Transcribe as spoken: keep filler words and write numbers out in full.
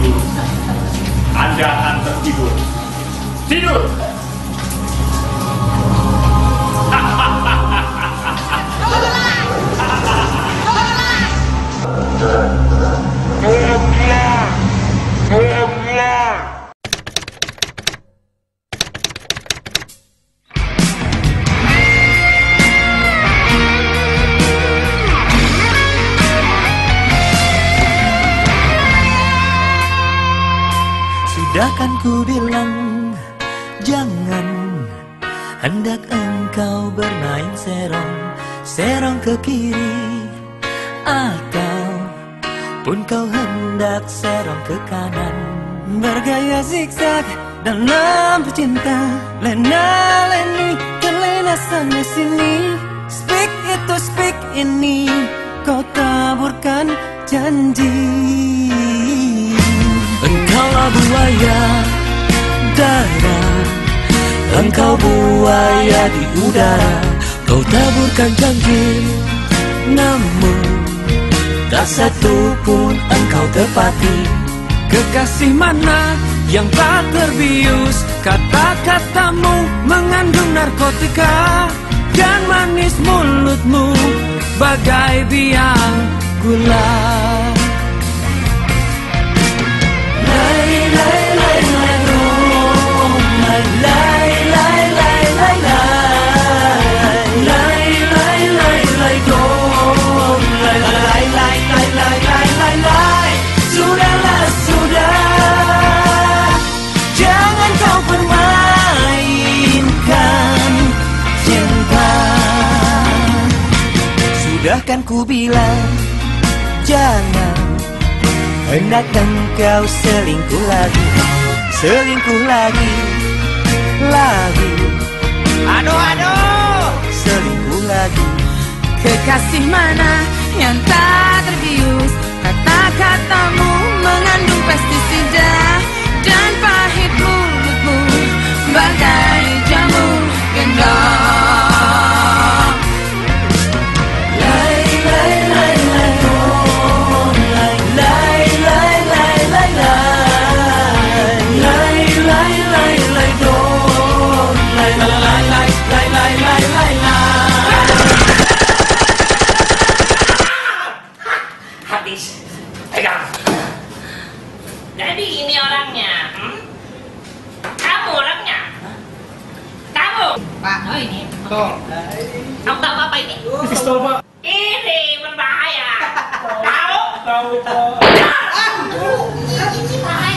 tidur. Anda akan tertidur. Tidur! Sudah kan ku bilang, jangan hendak engkau bermain serong, serong ke kiri, atau pun kau hendak serong ke kanan. Bergaya zigzag dalam cinta, lena-leni terlena sana sini. Speak itu speak ini, kau taburkan janji. Engkaulah buaya darat, engkau buaya di udara. Kau taburkan janji, namun tak satu pun engkau tepati. Kekasih mana yang tak terbius, kata-katamu mengandung narkotika, dan manis mulutmu bagai biang gula. Sudahlah, sudah, jangan kau permainkan cinta. Sudah kan ku bilang, jangan hendak engkau selingkuh lagi, selingkuh lagi, lagi. Aduh, aduh, selingkuh lagi. Kekasih mana yang tak terbius, kata-katamu mengandung pestisida, dan pahit mulutmu bagai jamu gendong. Lai, lai, lai, lai, oh, lai, lai, lai, lai, lai, lai, lai, lai, lai, lai, oh, lai, lai, lai, lai, lai, lai, lai, lai, lai. Habis, pegang. Jadi ini orangnya, hmm? Kamu orangnya, kamu. Pak, oh ini. Tuh. Kamu tahu apa ini? Pistol, Pak. Ini berbahaya. Tahu? Tahu, Pak. Ah, ini bahaya.